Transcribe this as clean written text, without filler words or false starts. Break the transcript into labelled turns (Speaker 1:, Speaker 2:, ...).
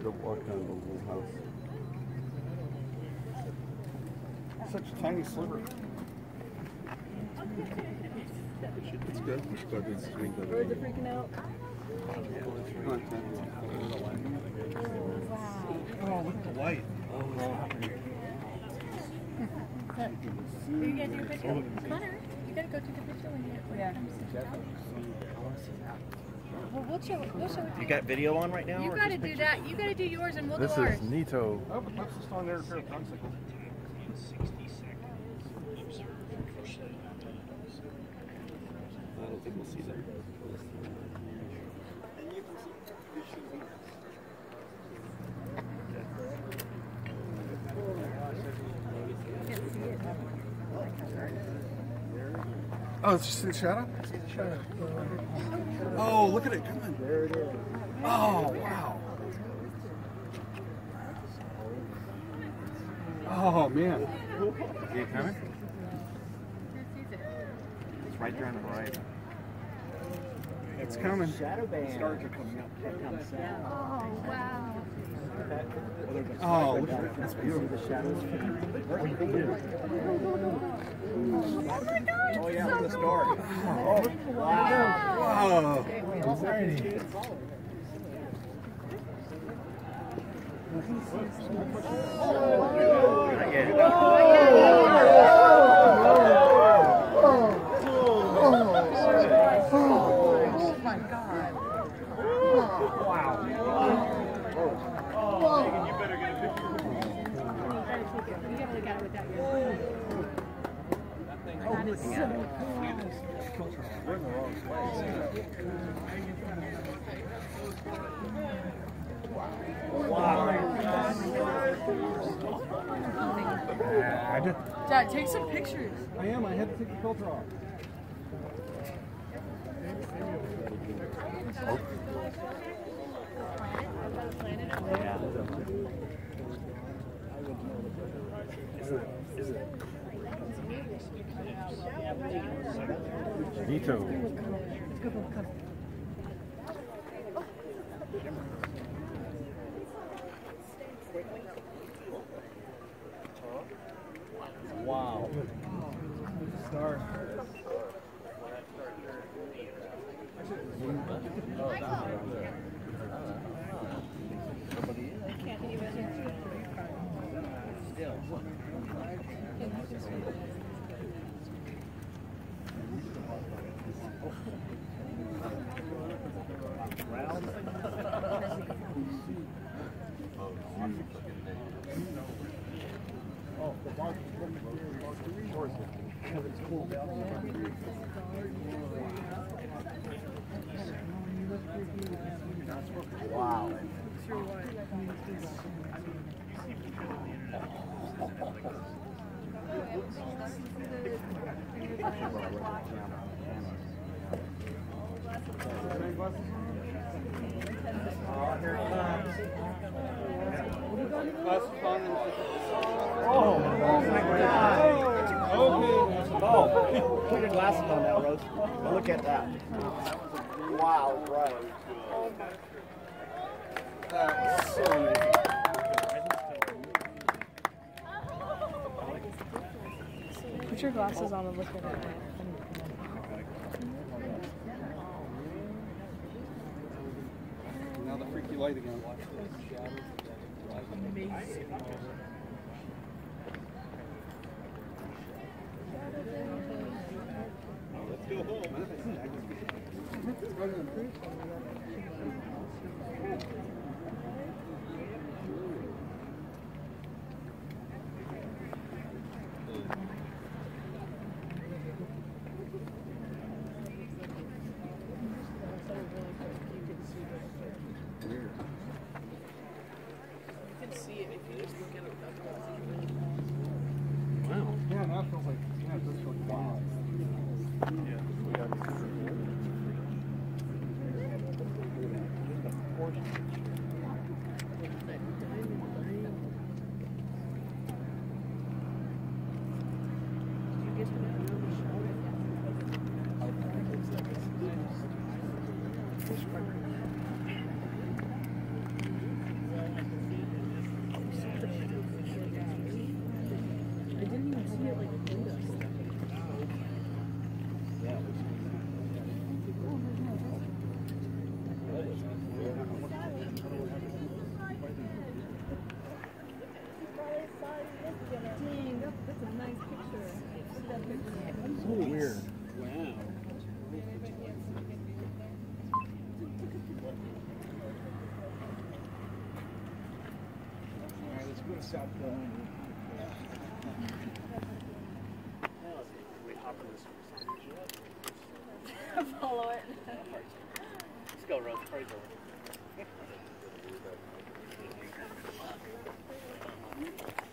Speaker 1: should have walked down to the little house.
Speaker 2: Such a tiny sliver.
Speaker 1: It's good. But it's sweet.
Speaker 3: Birds are freaking out.
Speaker 2: Oh, look at the light.
Speaker 4: You gotta do a picture. Connor, you gotta go take a picture when you Well, we'll show it.
Speaker 5: You got video on right now?
Speaker 4: You gotta do that. You gotta do yours and we'll
Speaker 1: This
Speaker 4: do ours.
Speaker 1: is Nito.
Speaker 2: Oh, but let's just on there to repair the bicycle.
Speaker 1: I don't think we'll see that.
Speaker 2: Oh, it's just the shadow? Oh, look at it coming. There it is. Oh, wow. Oh, man. Is it coming?
Speaker 5: It's right there on the right.
Speaker 2: It's coming.
Speaker 3: Shadow band.
Speaker 2: Stars are coming up.
Speaker 4: Oh, wow.
Speaker 2: Oh, look at that. That's beautiful.
Speaker 3: The shadows.
Speaker 5: Oh yeah, look at the star.
Speaker 2: Oh, wow.
Speaker 5: Not yet.
Speaker 3: Dad, take some pictures.
Speaker 2: I am. I had to take the filter off.
Speaker 1: Nito.
Speaker 5: Wow.
Speaker 2: Star.
Speaker 5: Wow.
Speaker 2: Oh my God.
Speaker 5: Oh, put your glasses on now, Rose. Look at that. Wow, right.
Speaker 2: That's so amazing.
Speaker 3: Put your glasses on and look at it.
Speaker 2: Now the freaky light again. Let's go home.
Speaker 1: Wow.
Speaker 2: Yeah, now it feels like, yeah, it does feel like wow.
Speaker 4: Follow it.
Speaker 5: Let's go, Rose. Praise the Lord.